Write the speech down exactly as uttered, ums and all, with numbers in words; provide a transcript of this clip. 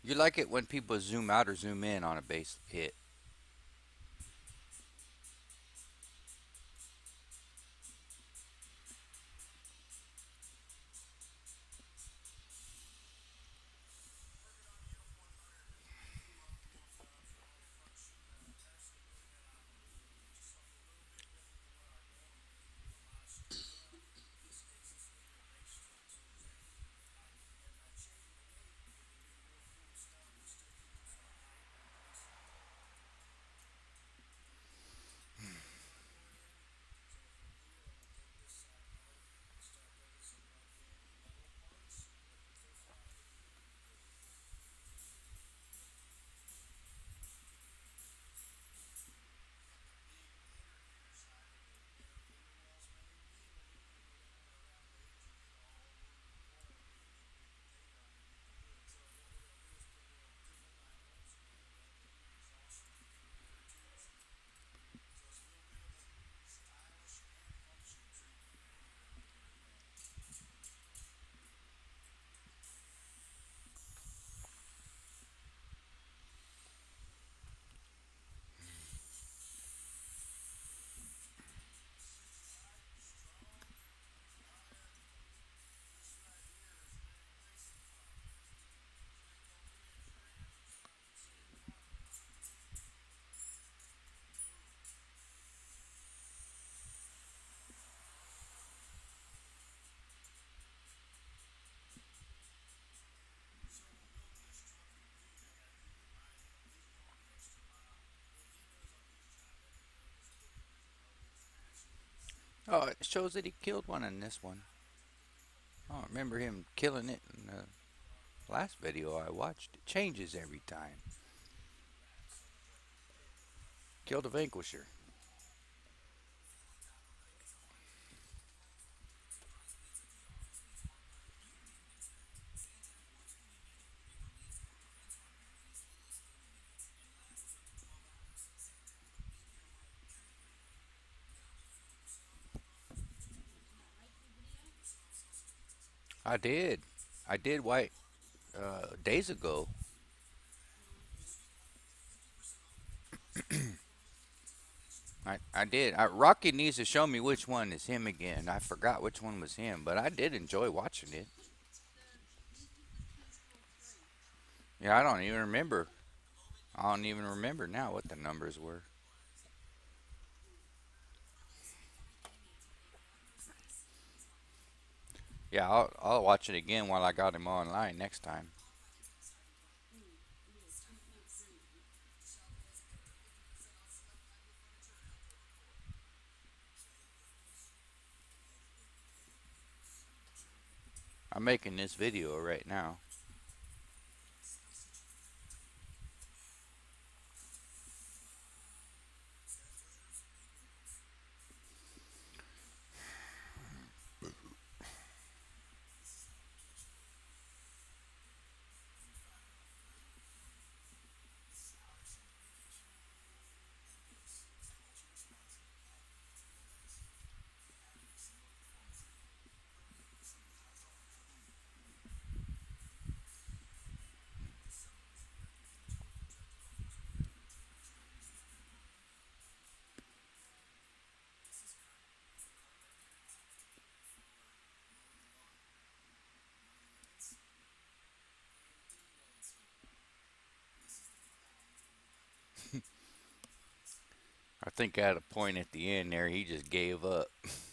You like it when people zoom out or zoom in on a base hit. Oh, it shows that he killed one in this one. I don't remember him killing it in the last video I watched. It changes every time. Killed a vanquisher. I did. I did white uh, days ago. I, I did. I, Rocky needs to show me which one is him again. I forgot which one was him, but I did enjoy watching it. Yeah, I don't even remember. I don't even remember now what the numbers were. Yeah, I'll, I'll watch it again while I got him online next time. I'm making this video right now. I think at a point at the end there, he just gave up.